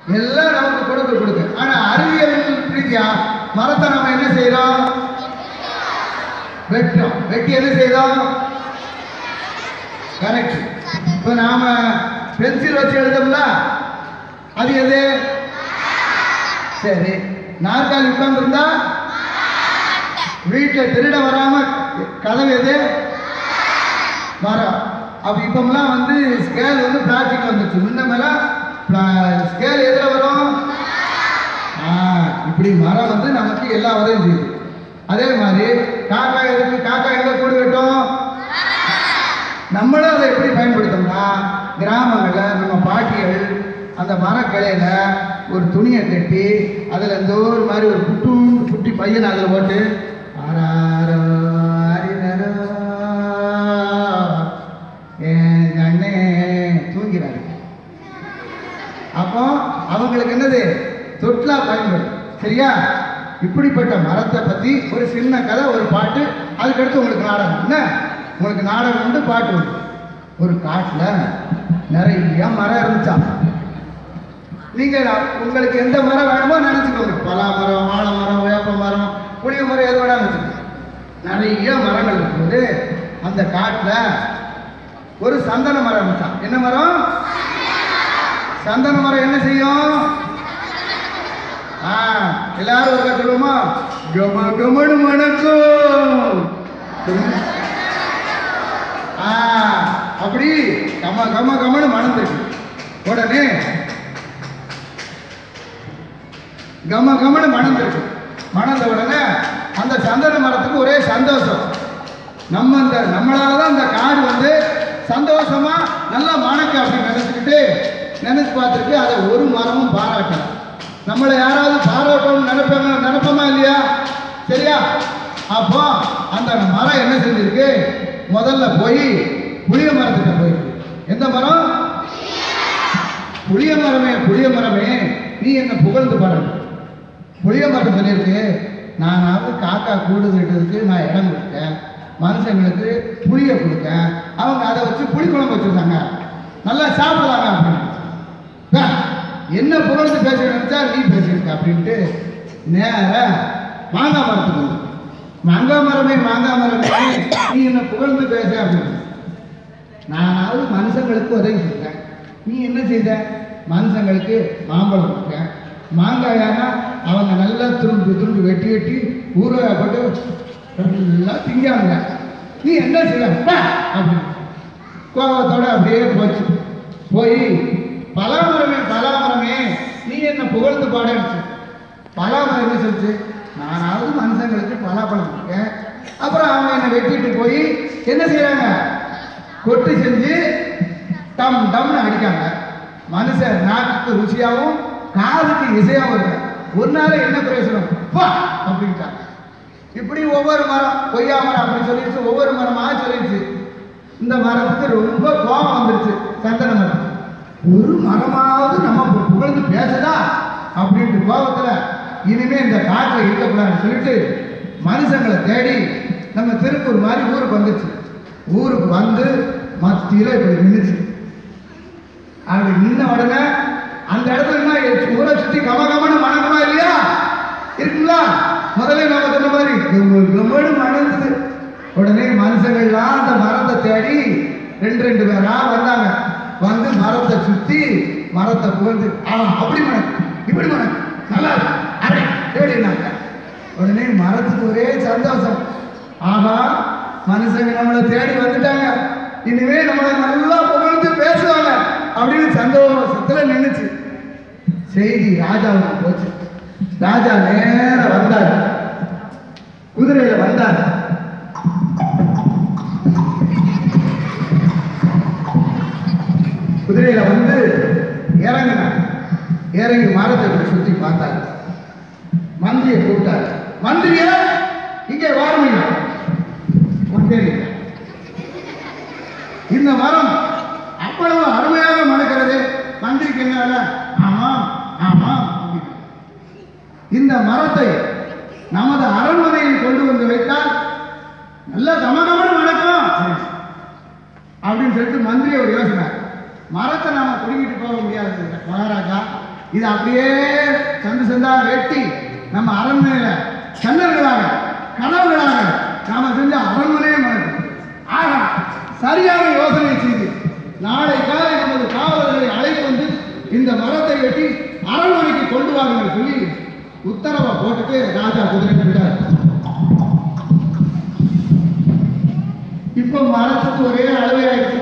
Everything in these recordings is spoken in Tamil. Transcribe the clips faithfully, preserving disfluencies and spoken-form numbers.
எல்லாம் நமக்கு கொடுக்க கொடுக்க. ஆனா அறிவியல் ரீதியா மரத்தை நம்ம என்ன செய்யறோம்? வெட்டுறோம். வெட்டி என்ன செய்யறோம்? கரெக்ட். இப்போ நாம பென்சில் வச்சு எழுதோம்ல, அது எது? சரி. நாற்காலி உட்கார்ந்துருந்தா வீட்டில் திருட வராம கதவு எது? மரம். அப்ப இப்பெல்லாம் வந்து ஸ்கேல் வந்து பிளாஸ்டிக் வந்துச்சு. முன்னமெல்லாம் ஸ்கேல் எதுல வரும்? இப்படி மரம் வந்து நமக்கு எல்லா உதவியும் செய்யுது. அதே மாதிரி காக்கா எதுக்கு? காக்கா எங்க கூடு கட்டும்? நம்மளும் அதை எப்படி பயன்படுத்தோம்னா, கிராமங்களில் நம்ம பாட்டிகள் அந்த மரக்கிளையில ஒரு துணியை கட்டி அதில் இந்த ஒரு மாதிரி ஒரு குட்டு குட்டி பையன் அதில் போட்டு ஆறாரோ ஆறினரோ என் அண்ணே தூங்கிறாரு. அப்போ அவங்களுக்கு என்னது? தொட்டிலா பயன்படும். சரியா? இப்படிப்பட்ட மரத்தை பற்றி ஒரு சின்ன கதை, ஒரு பாட்டு. அதுக்கடுத்து உங்களுக்கு நாடகம். என்ன உங்களுக்கு நாடகம் உண்டு, பாட்டு உண்டு. ஒரு காட்டில் நிறைய மரம் இருந்துச்சா. நீங்கள் உங்களுக்கு எந்த மரம் வேணுமோ நினச்சிக்கோங்க. பலா மரம், வாழை மரம், வேப்ப மரம், புளிய மரம், எது வேணாலும் வச்சுக்கோங்க. நிறைய மரங்கள் இருக்கும்போது அந்த காட்டில் ஒரு சந்தன மரம் இருந்துச்சான். என்ன மரம்? சந்தன மரம் என்ன செய்யும்? ஆ எல்லாரும் ஒரு சொல்லுவோமா? கம கமனு மணக்கும். ஆ அப்படி கம கம கமனு மணந்துருக்கு. உடனே கம கமனு மணந்துருக்கு. மணந்த உடனே அந்த சந்தன மரத்துக்கு ஒரே சந்தோஷம். நம்ம இந்த நம்மளால தான் இந்த காடு வந்து சந்தோஷமா நல்லா மணக்க அப்படின்னு நினைச்சுக்கிட்டு நினைச்சு பார்த்துருக்கு. அதை ஒரு மரமும் பாராட்டல. நம்மளை யாராவது பாராட்டணும் நினைப்பாங்க நினைப்போமா இல்லையா? சரியா? அப்போ அந்த மரம் என்ன செஞ்சிருக்கு? முதல்ல போய் புளிய மரத்துக்கு போயிருக்கு. எந்த மரம்? புளிய மரமே. புளிய மரமே, நீ என்ன புகழ்ந்து பாருங்க. புளிய மரம் சொல்லியிருக்கு, நானாவது காக்கா கூடு கட்டுறதுக்கு நான் இடம் கொடுத்தேன், மனுஷங்களுக்கு புளியை கொடுத்தேன், அவங்க அதை வச்சு புளி குழம்பு வச்சுருந்தாங்க, நல்லா சாப்பிடலாங்க அப்படின்னு. என்ன புகழ்ந்து பேச நினைச்சா நீ பேசியிருக்க அப்படின்ட்டு நேர மாங்காய் மரத்துக்கு வந்து, மாங்காய் மரமே மாங்காய் மரமே நீ என்ன புகழ்ந்து பேச அப்படின்னு. நானாவது மனுஷங்களுக்கு உதவி செஞ்சேன், நீ என்ன செய்த? மனுஷங்களுக்கு மாம்பழம் கொடுத்தேன். மாங்காயானா அவங்க நல்லா துரும்பு துரும்பு வெட்டி வெட்டி ஊறப்பட்டு எல்லாம் திங்காங்க. நீ என்ன செய்ய அப்படின்னு கோபத்தோட அப்படியே போச்சு. போய் பலாமரமே பலாமரமே நீ என்ன புகழ்ந்து பாடச்சு. பலாமரம் என்ன சொல்லிச்சு? நானாவது மனுஷங்களுக்கு பலாப்பழம் இருக்கேன். அப்புறம் அவங்க என்னை வெட்டிட்டு போய் என்ன செய்யறாங்க? கொட்டு செஞ்சு டம் டம்னு அடிக்காங்க. மனுஷன் நாட்டுக்கு ருசியாகவும் காதுக்கு இசையாகவும் இருக்கு. ஒரு நாள் என்ன பிரயோசனம் அப்படின்ட்டாங்க. இப்படி ஒவ்வொரு மரம், கொய்யா மரம் அப்படின்னு சொல்லிடுச்சு, ஒவ்வொரு மரமா சொல்லிடுச்சு. இந்த மரத்துக்கு ரொம்ப கோபம் வந்துருச்சு. சந்தன மரம் ஒரு மரமாவது நம்ம புகழ்ந்து பேசதா அப்படின்ட்டு கோபத்துல இனிமே இந்த காட்டில் இருக்கக்கூடாதுன்னு சொல்லிட்டு மனுஷங்களை தேடி நம்ம திருப்பூர் மாதிரி ஊருக்கு வந்துச்சு. ஊருக்கு வந்து மத்தியில இப்படி நின்றுச்சு. அப்படி நின்ன உடனே அந்த இடத்துல என்ன ஊரை சுற்றி கம கமனு மணக்கணும் இல்லையா? இருக்குங்களா? முதல்ல நம்ம சொன்ன மாதிரி கமனு மணந்தது. உடனே மனுஷங்கள்லாம் அந்த மரத்தை தேடி ரெண்டு ரெண்டு பேரா வந்தாங்க. வந்து மரத்தை சுத்தி மரத்தை புகழ்ந்து அப்படி மணக்கு இப்படி மணக்கு நல்லா தேடினாங்க. உடனே மரத்துக்கு ஒரே சந்தோஷம். ஆனா மனுஷங்க நம்மளை தேடி வந்துட்டாங்க, இனிமே நம்மளை நல்லா புகழ்ந்து பேசுவாங்க அப்படின்னு சந்தோஷத்துல நின்றுச்சு. செய்தி ராஜாவுக்கு போச்சு. ராஜா நேர வந்தார், குதிரையில வந்தார். குதிரையில வந்து இறங்கினார். இறங்கி மரத்தை சுத்தி பார்த்தாரு. மந்திரியை கூப்பிட்டாரு. மந்திரிய இங்கே வாருங்க. இந்த மரம் அவ்வளவு அருமையாக மணக்கிறது, மந்திரிக்கு என்ன வேலை? ஆமா ஆமா. இந்த மரத்தை நமது அரண்மனையில் கொண்டு வந்து வைத்தால் நல்ல கமகமன மணக்கும் அப்படின்னு சொல்லிட்டு மந்திரி ஒரு யோசனை. மரத்தை நாம பிடிக்கிட்டு போக முடியாது மகாராஜா, இது அப்படியே சந்து சந்தா வெட்டி நம்ம அரண்மனையில கண்ணர்களாக கனவுகளாக நாம செஞ்ச அரண்மனையே மறக்கும். ஆக சரியான யோசனை செய்து நாளை காலை நமது காவலர்களை அழைத்து வந்து இந்த மரத்தை வெட்டி அரண்மனைக்கு கொண்டு வாங்க சொல்லி உத்தரவை போட்டுட்டு ராஜா குதிரை விட்டார். இப்ப மரத்துக்கு ஒரே அளவையாயிடுச்சு.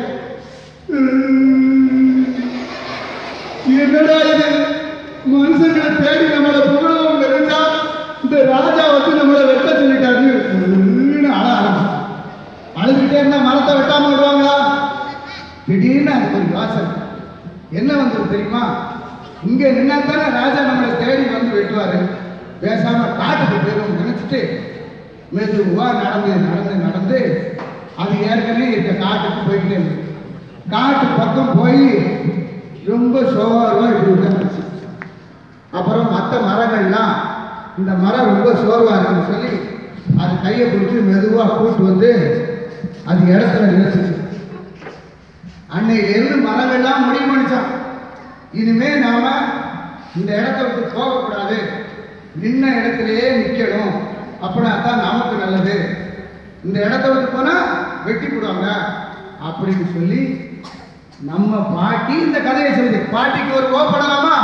என்னடா இது, மனுஷங்களை தேடி நம்மளை புகழவும் இருந்தா இந்த ராஜா வந்து நம்மளை வெட்ட சொல்லிட்டாரு. அழ ஆரம்பிச்சு அழுதுகிட்டே இருந்தா மரத்தை வெட்டாம விடுவாங்களா? திடீர்னு அதுக்கு ஒரு யோசனை என்ன வந்தது தெரியுமா? இங்க நின்னாத்தானே ராஜா நம்மளை தேடி வந்து வெட்டுவாரு, பேசாம காட்டுக்கு போயிடும் நினைச்சிட்டு மெதுவா நடந்து நடந்து நடந்து அது ஏற்கனவே இருக்க காட்டுக்கு போய்கிட்டே இருக்கு. காட்டு பக்கம் போய் ரொம்ப சோர்வா இப்படி உட்காந்துச்சு. அப்புறம் மற்ற மரங்கள்லாம் இந்த மரம் ரொம்ப சோர்வா இருக்குன்னு சொல்லி அது கையை பிடிச்சி மெதுவா கூட்டு வந்து அது இடத்துல நினைச்சிச்சு. அன்னையிலிருந்து மரங்கள்லாம் முடிவு பண்ணிச்சான், இனிமே நாம இந்த இடத்த விட்டு போகக்கூடாது, நின்ன இடத்திலேயே நிக்கணும், அப்படின்னா தான் நமக்கு நல்லது, இந்த இடத்த விட்டு போனா வெட்டி போடுவாங்க அப்படின்னு சொல்லி நம்ம பாட்டி இந்த கதையை சொல்லுது. பாட்டிக்கு ஒரு கோப்படலாமா?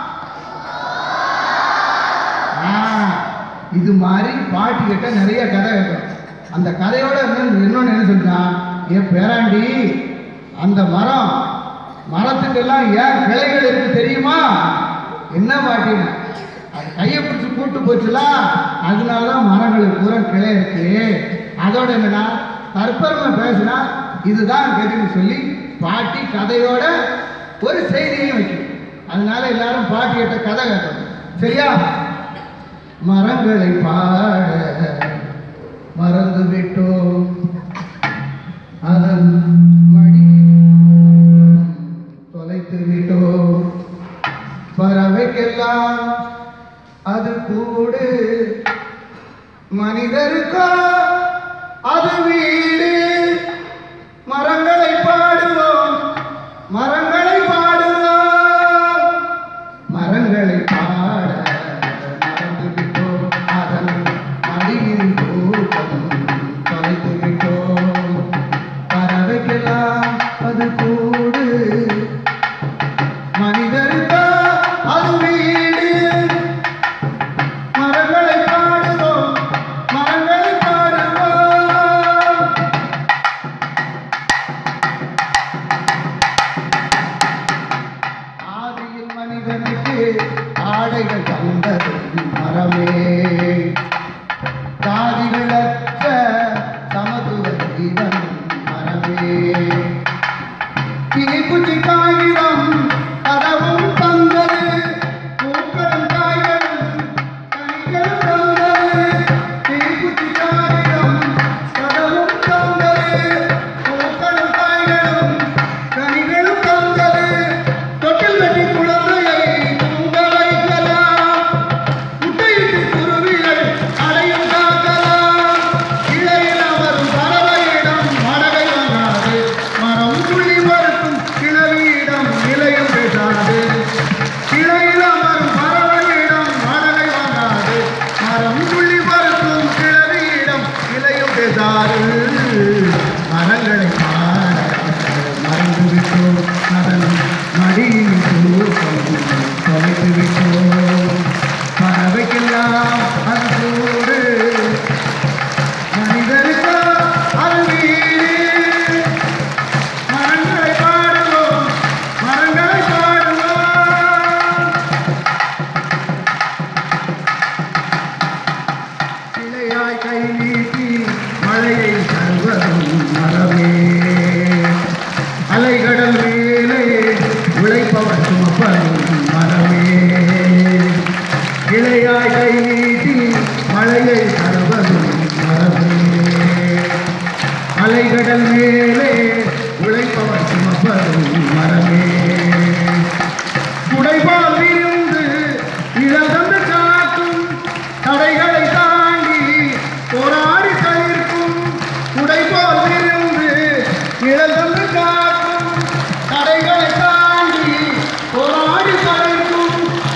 இது மாதிரி பாட்டி கிட்ட நிறைய கதை இருக்கும். அந்த கதையோட இன்னொன்னு என்ன சொல்றா, என் பேராண்டி அந்த மரம் மரத்துக்கெல்லாம் ஏன் கிளைகள் இருக்கு தெரியுமா? என்ன பாட்டினா அது கையை பிடிச்சி கூட்டு போச்சுல, அதனாலதான் மரங்களுக்கு பூரா கிளை இருக்கு. அதோட என்னன்னா தற்பெருமை பேசுனா இதுதான் கதைன்னு சொல்லி பாட்டி கதையோட ஒரு செய்தியையும் வைக்கும். அதனால எல்லாரும் பாட்டி கிட்ட கதை கேட்கணும். சரியா? மரங்களை பாட மறந்து விட்டோம், அதன் மடி தொலைத்து விட்டோம், பறவைக்கெல்லாம் அது கூடு, மனிதருக்கோ அது வீடு. மரங்களை பாடுவோம் மரங்களை பாடுவோம், மரங்களை பாட மறந்து விட்டோம், அதன் மடியின் தூக்கம் தொலைத்து விட்டோம், பறவைக்கெல்லாம் அது கூடு, மனிதருக்கோ அது வீடு. மரங்களை பாடுவோம் மரங்களை பாடுவோம். ஆதியில் மனிதனுக்கு ஆடைகள் தந்தது மரமே, தாதிகளற்ற சமத்துவ ஜீவன் மரமே. கிளிக்குச்சி காகிதம் கதவும் தந்தது, பூக்களும் காய்களும் கனிகளும் தந்தது. கிளிக்குச்சி காகிதம் கதவும் தந்தது, பூக்களும் காய்களும் கனிகளும் தந்தது. தொட்டில் கட்டி குழந்தையை தூங்க வைக்கலாம், முட்டையிட்டு குருவிகள் அடையும் காக்கலாம். இலையில் அமரும் பறவையிடம் மடகை வராது, மரம் துள்ளி பறக்கும் கிளவியிடம் நிலையம் பேசாது. இலையில் அமரும் பறவையிடம் மடகை வராது, மரம் துள்ளி பறக்கும் கிளவியிடம் நிலையம் பேசாது. மரங்களை பாட மறந்து விட்டோம், அதன் மடியின் தூக்கம் தொலைத்து விட்டோம், பறவைக்கெல்லாம் அது கூடு, மனிதருக்கோ அது வீடு. மரங்களை பாடுவோம் மரங்களை பாடுவோம். கிளையாய் கை நீட்டி மழையை தருவதும் மரமே, அலைகடல் மேலே உழைப்பவர் சுமப்பதும் மரமே. கிளையாய் கை நீட்டி மழையை தருவதும் மரமே, அலைகடல் மேலே உழைப்பவர் சுமப்பதும் மரமே. குடைபால் விருந்து இழந்து காக்கும், தடைகளை தாண்டி போராடி தவிர்க்கும். குடைபால் விருந்து இழந்து காக்கும், தடைகளை தாண்டி போராடி தவிர்க்கும்.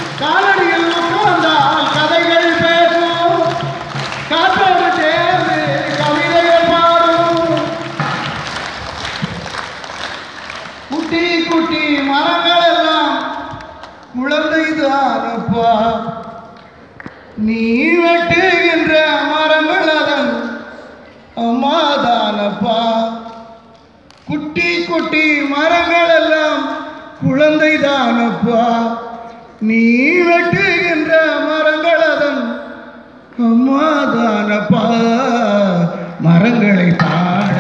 குழந்தைதானப்பா. நீ வெட்டுகின்ற மரங்கள் அதன் அம்மாதானப்பா. குட்டி குட்டி மரங்கள் எல்லாம் குழந்தைதானப்பா. நீ வெட்டுகின்ற மரங்கள் அதன் அம்மாதானப்பா. மரங்களை பாட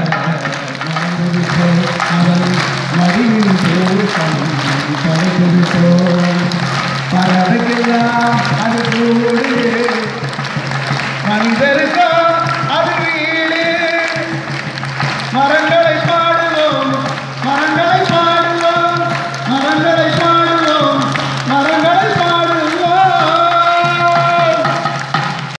அவன் மடியில் போல் படைத்திருப்போம்.